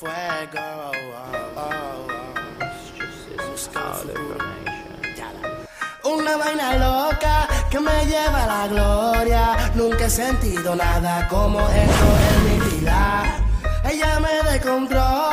Fuego, una vaina loca que me lleva a la gloria. Nunca he sentido nada como esto en mi vida. Ella me descontrola.